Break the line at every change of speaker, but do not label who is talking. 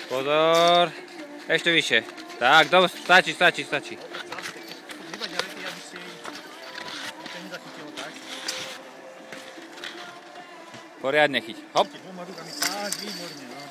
Pozor. Ešte vyššie. Tak, stačí. Poriadne chyť. Hop.
Dvoma rukami tak, výborne, no.